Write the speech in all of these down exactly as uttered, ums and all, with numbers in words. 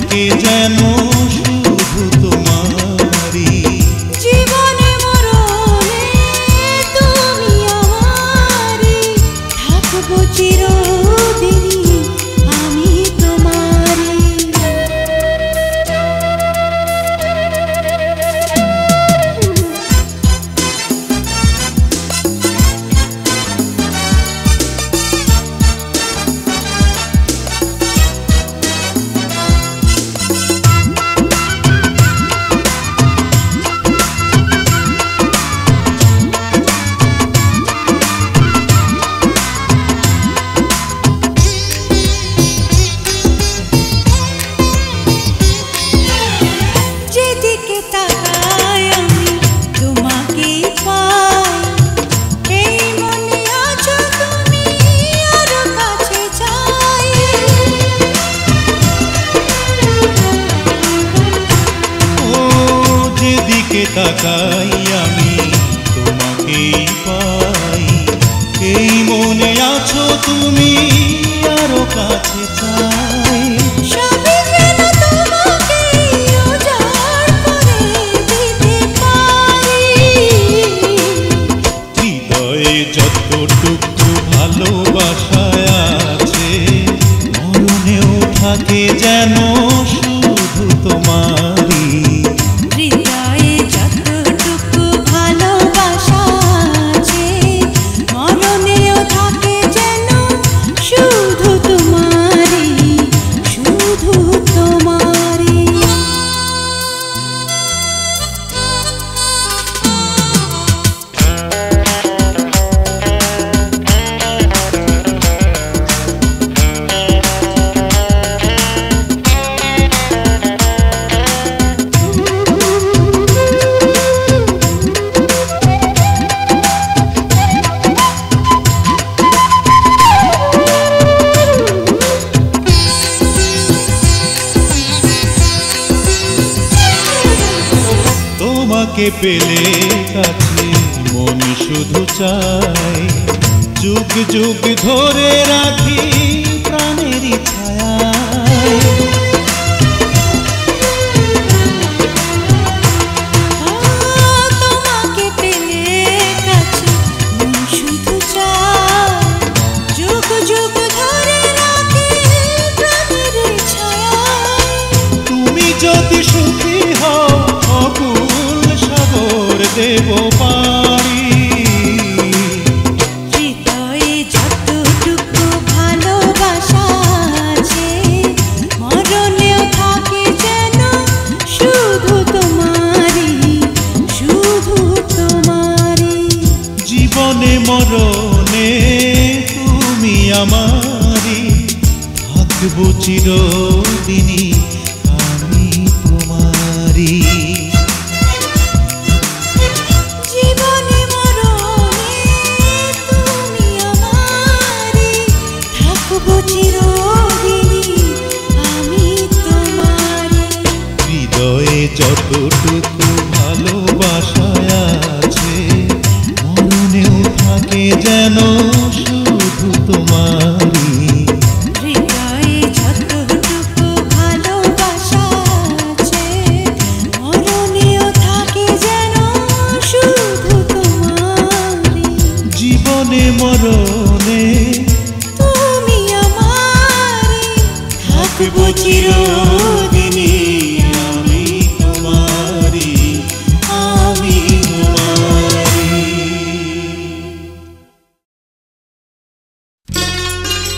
থাকে যেন শুধু তোমারই। জীবনে মরণে তুমি আমারই, থাকবো চিরদিনই আমি তোমারই। যেদিকে তাকাই আমি তোমাকেই পাই, এই মনে আছো তুমি আরো কাছে চাই। ও যেদিকে তাকাই আমি তোমাকেই পাই, এই মনে আছো তুমি আরো কাছে চাই। সবই যেন তোমাকেই উজাড় করে দিতে পারি। হৃদয়ে যতটুকু ভালোবাসায় আছে, মরণেও থাকে যেন শুধু তোমারই। হৃদয়ে যতটুকু ভালোবাসা আছে, মরণেও থাকে যেন শুধু তোমারই, শুধু তোমারই। তোমাকে পেলে কাছে মন শুধু চাই, যুগ যুগ ধরে রাখি প্রাণেরই ছায়ায়। তোমাকে পেলে কাছে মন শুধু চাই, যুগ যুগ ধরে রাখি প্রাণের ছায়ায়। তুমি যদি সুখী হও অকুল সাগর দেব পারি। হৃদয়ে যতটুকু ভালোবাসা আছে, মরণেও থাকে যেন শুধু তোমারই, শুধু তোমারই। জীবনে মরণে তুমি আমারই, থাকবো চিরদিনই আমি তোমারই। জীবনে মরণে তুমি আমারই, থাকবো চিরদিনই আমি তোমারই। হৃদয়ে যতটুকু ভালোবাসায় আছে, মরণেও থাকে যেন শুধু তোমারই। হৃদয়ে যতটুকু ভালোবাসা আছে, মরণেও থাকে যেন শুধু তোমারই। জীবনে মরণে তুমি আমারই, থাকবো চিরদিনই আমি তোমারই, আমি তোমারই।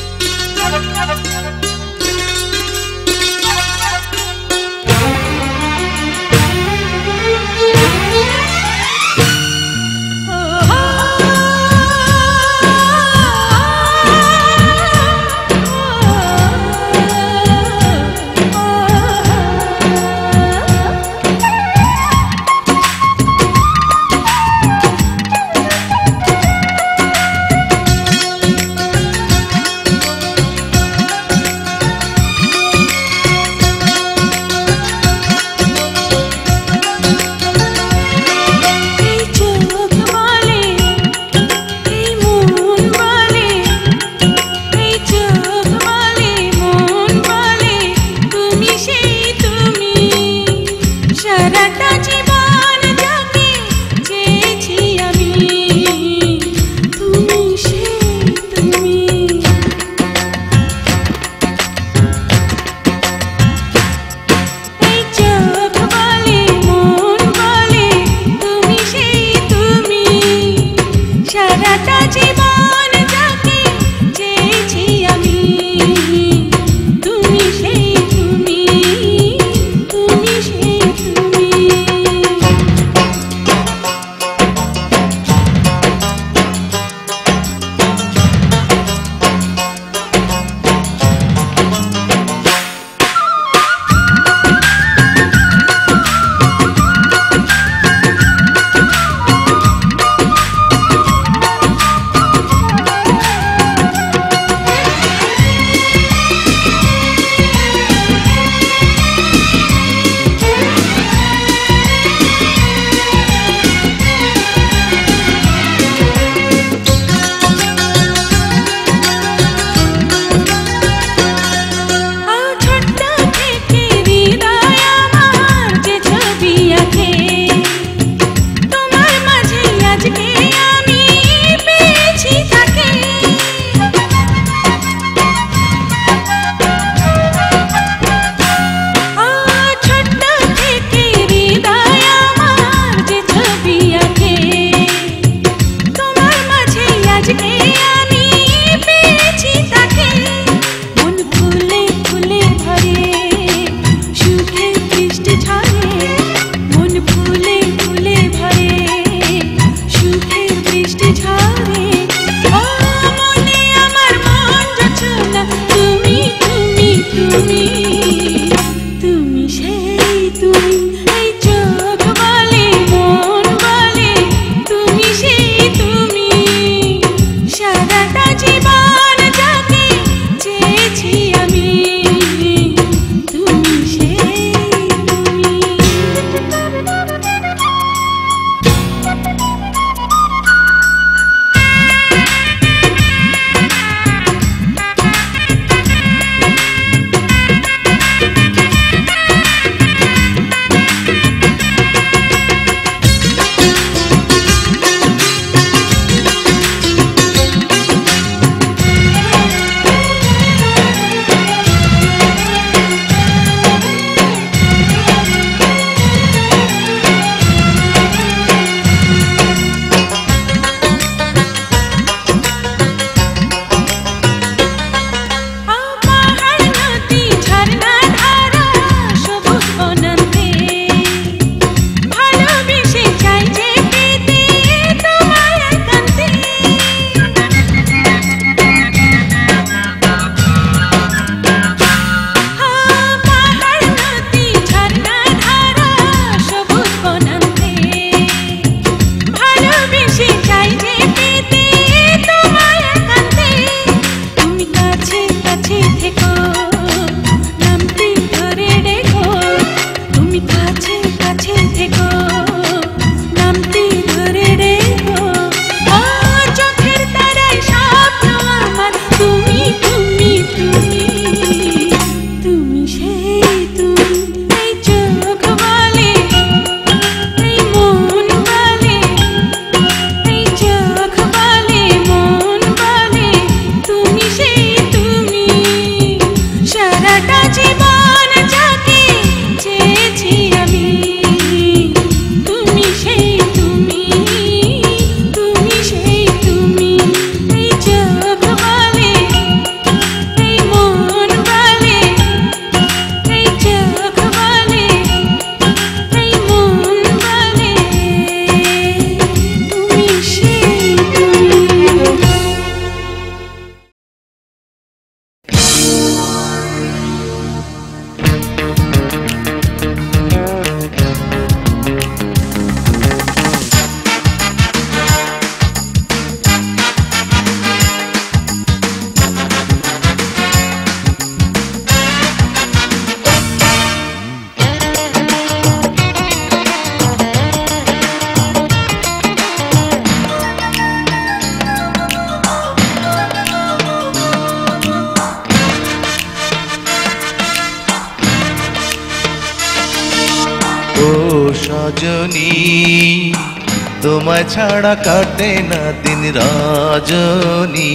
ও সজনী তোমায় ছাড়া কাটে না দিন রজনী।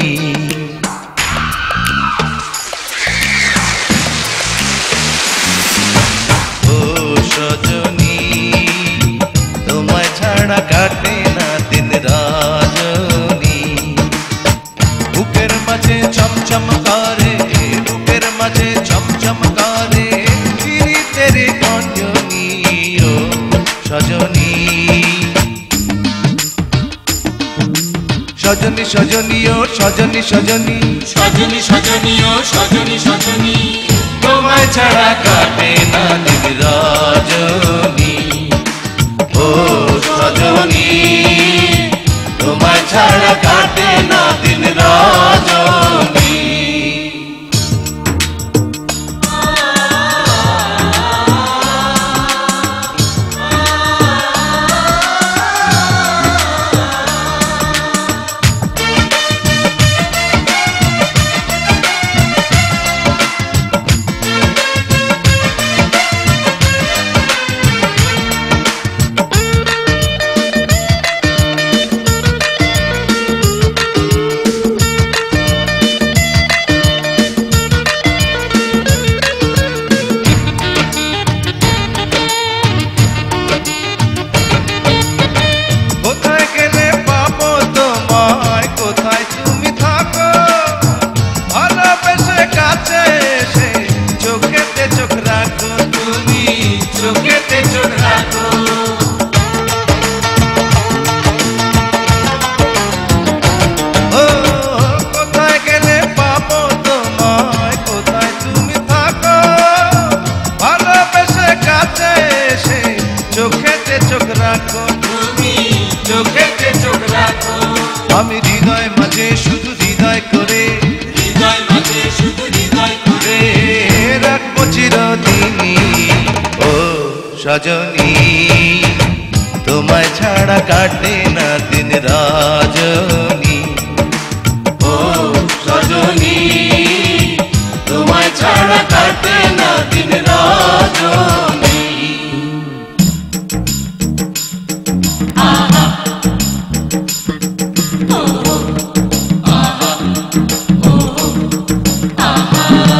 ও সজনী তোমায় ছাড়া কাটে না দিন রজনী। বুকের মাঝে চমচম করে, বুকের মাঝে চমচম করে পীড়িতের গঞ্জনী। ও সজনী সজনী সজনী ও সজনী সজনী সজনী সজনী ও সজনী সজনী তোমায় ছাড়া কাটে না দিন রজনী। ও সজনী তোমায় ছাড়া কাটে না দিন রজনী। চোখেতে চোখ রাখো ও কোথায় গেলে পাবো তোমায়, কোথায় তুমি থাকো ভালোবেসে কাছে এসে চোখেতে চোখ রাখো তুমি চোখেতে চোখ রাখো। আমি হৃদয় মাঝে শুধু হৃদয় করে, হৃদয় মাঝে শুধু হৃদয় করে রাখবো চিরদিনই। ও সজনী তোমায় ছাড়া কাটে না দিন রজনী। ও সজনী তোমায় ছাড়া কাটে না দিন রজনী। আহা ও আহা ও আহা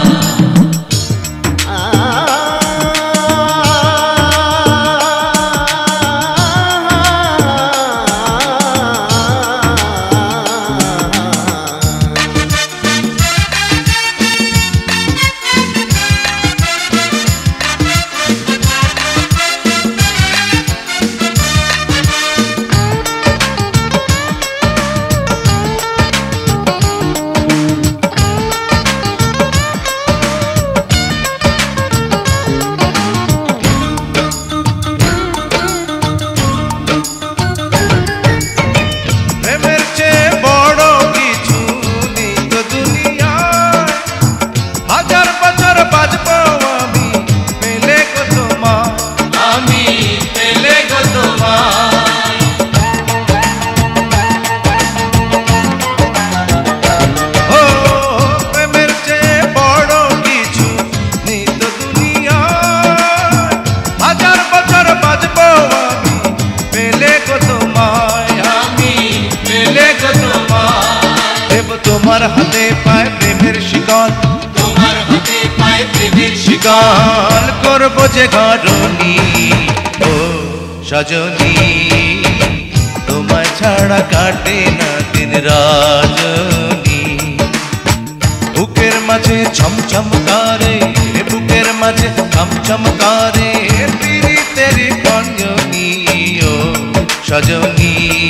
তোমার হাতে পায় প্রেমের শিকল, তোমার হাতে পায় প্রেমের শিকল করবো যে ঘরণী। ও সজনী তোমায় ছাড়া কাটে না দিন রজনী। বুকের মাঝে ছমছম করে, বুকের মাঝে ছমছম করে পীড়িতের গঞ্জনী। ও সজনী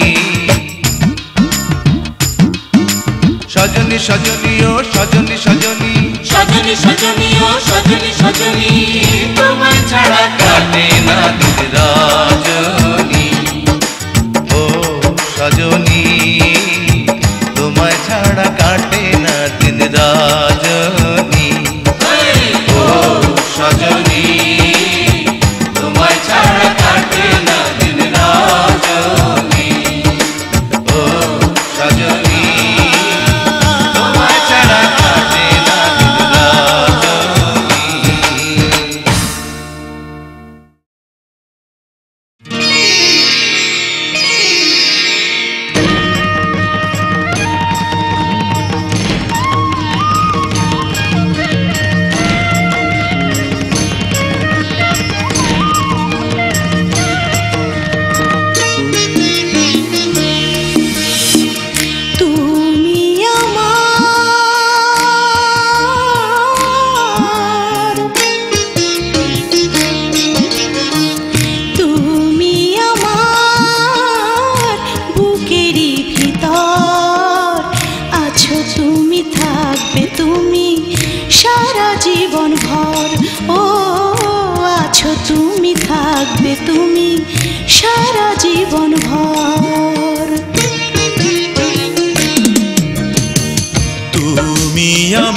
সজনী সজনী ও সজনী সজনী সজনী সজনী ও সজনী সজনী তোমায় ছাড়া কাটে না দিন রজনী। ও সজনী তোমায় ছাড়া কাটে না দিন রজনী। ও সজনী তোমায় ছাড়া কাটে না দিন রজনী। ও সজনী থাকবে তুমি সারা জীবন ভর। তুমি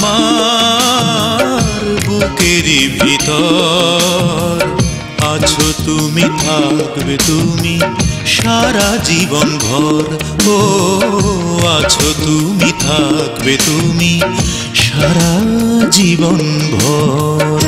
আমার বুকেরই ভিতর আছো, তুমি থাকবে তুমি সারা জীবন ভর। ও আছো তুমি থাকবে তুমি সারা জীবন ভর।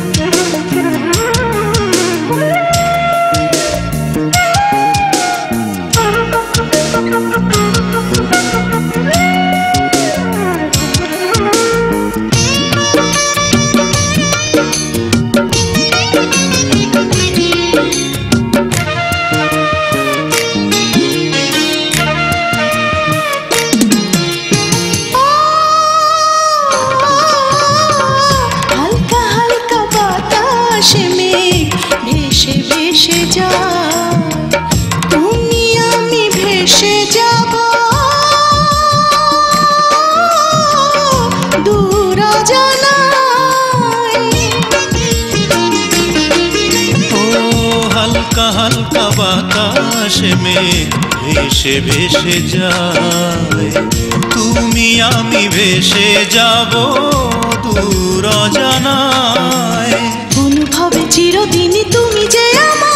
হালকা বাতাসে মেঘ ভেসে ভেসে যায়, তুমি আমি ভেসে যাব দূর অজানায়। অনুভবে চিরদিনই তুমি যে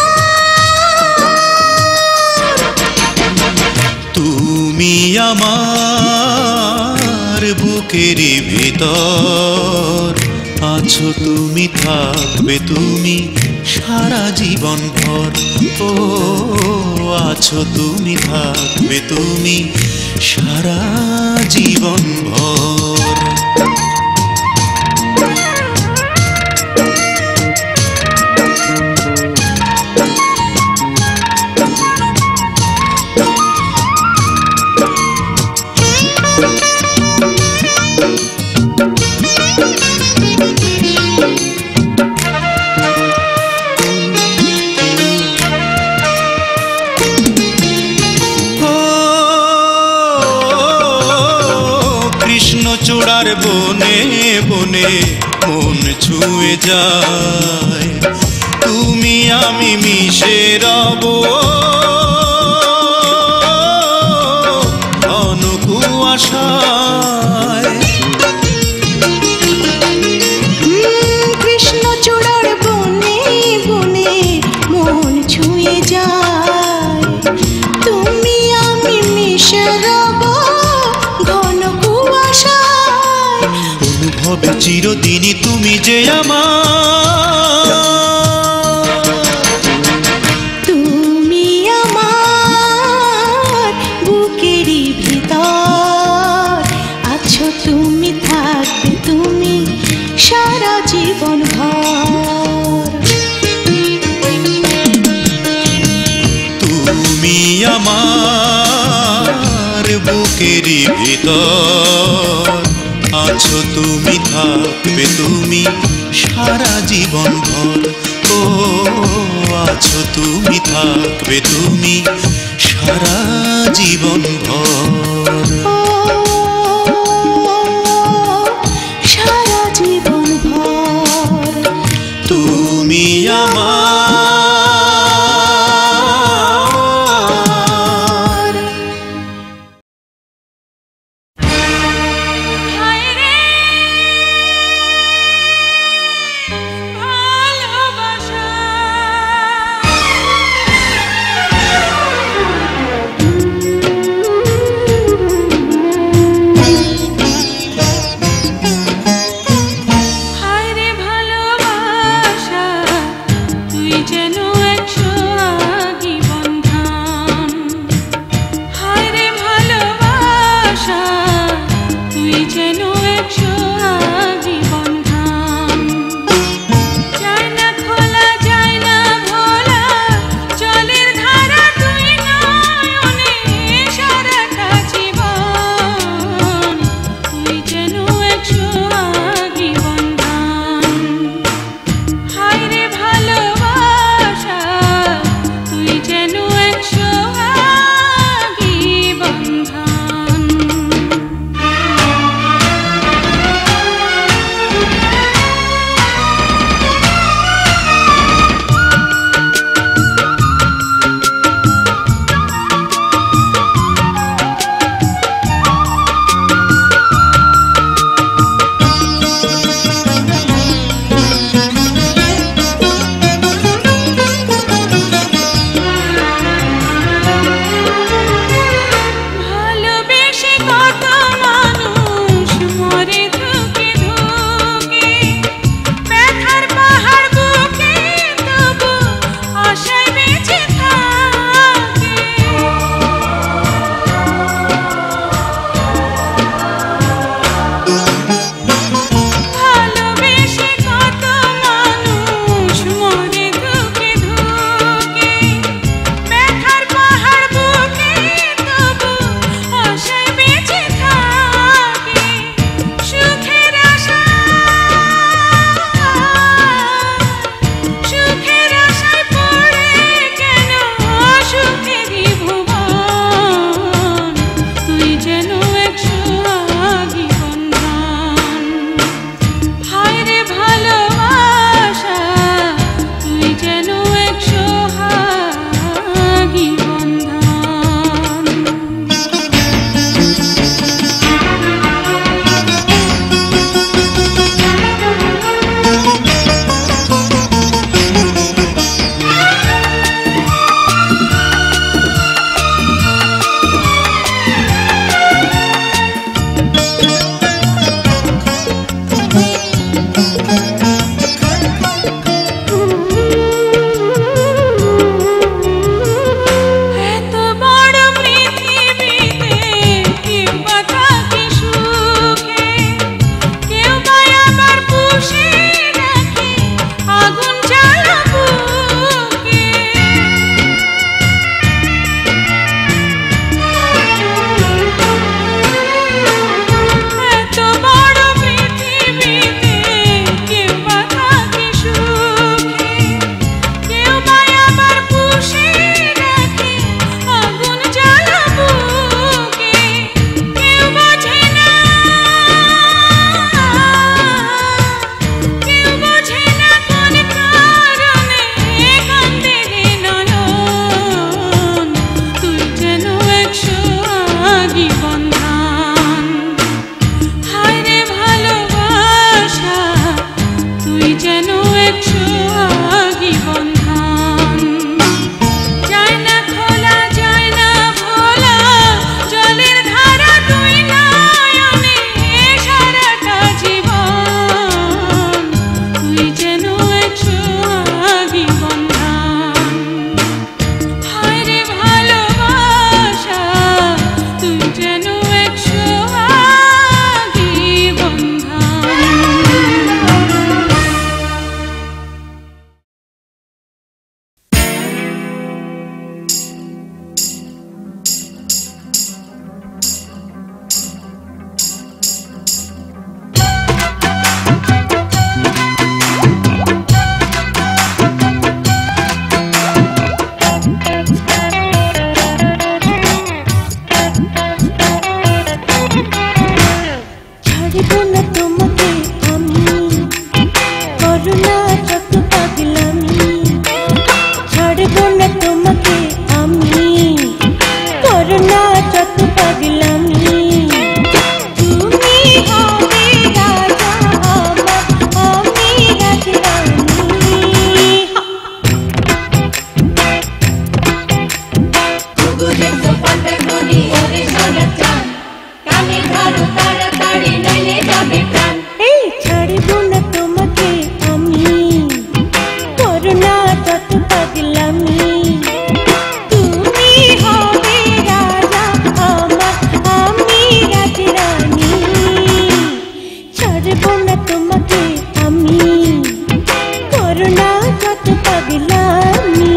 আমার, তুমি আমার বুকেরই ভিতর আছো, তুমি থাকবে তুমি সারা জীবন ভর। ও আছো তুমি থাকবে তুমি সারা জীবন ভর। চূড়ার বনে বনে মন ছুঁয়ে যায়, তুমি আমি মিশে রব ঘন কুয়াশায়। কৃষ্ণ চূড়ার বনে বনে মন ছুঁয়ে যায়, তুমি আমি মিশে রব ঘন কুয়াশায়। অনুভবে চিরদিনই তুমি যে আমার, তুমি আমার বুকেরই ভিতর আছো, তুমি থাকবে তুমি সারা জীবন ভর। তুমি আমার বুকেরই ভিতর আছো, তুমি থাকবে তুমি সারা জীবন ভর। ও আছো তুমি থাকবে তুমি সারা জীবন ভর। সারা জীবন ভর তুমি আমার। তুই যত পাগলামি।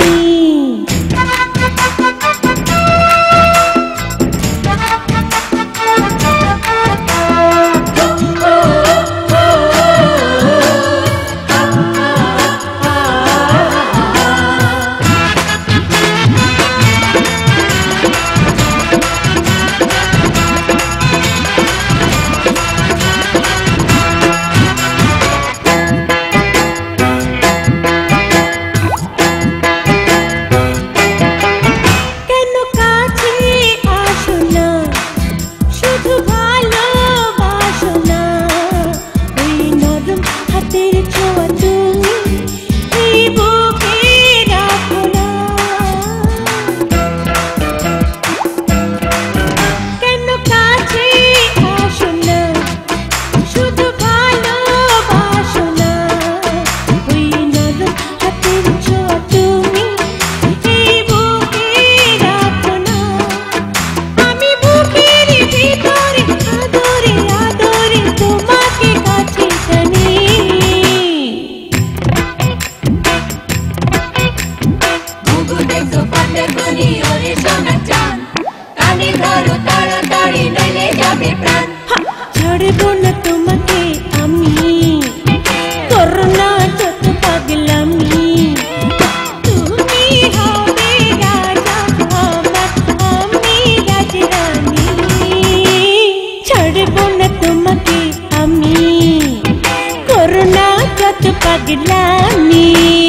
ছাড়বো না তোমাকে আমি, করোনা যত পাগলামি। তুমি হবে রাজা আমার, আমি রাজরানী। ছাড়বো না তোমাকে আমি, করোনা যত পাগলামি।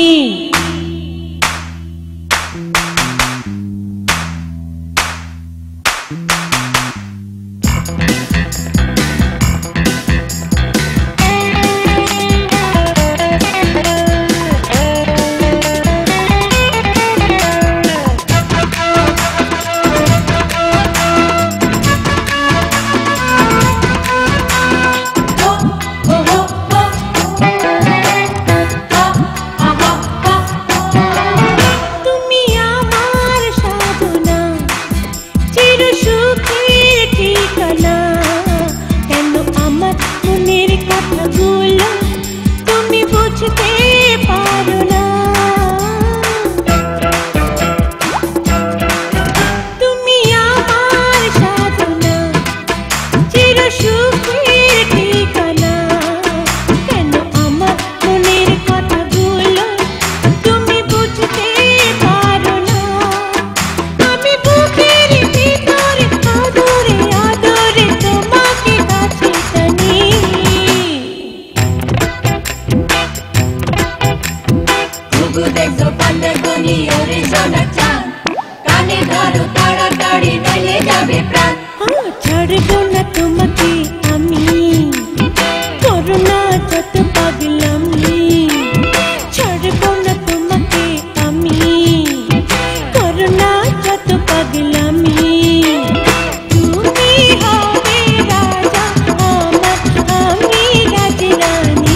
ছাড়বো না তোমাকে আমি, করোনা যত পাগলামি। ছাড়বো না তোমাকে আমি, করোনা যত পাগলামি। তুমি হবে রাজা আমার, আমি রাজরানী।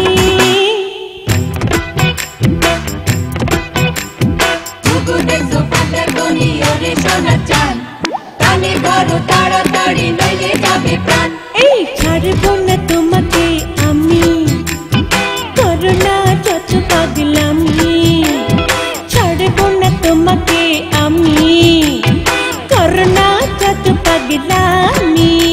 এই ছাড়বো না তোমাকে আমি, করোনা যত পাগলামি। ছাড়বো না তোমাকে আমি, করোনা যত পাগলামি।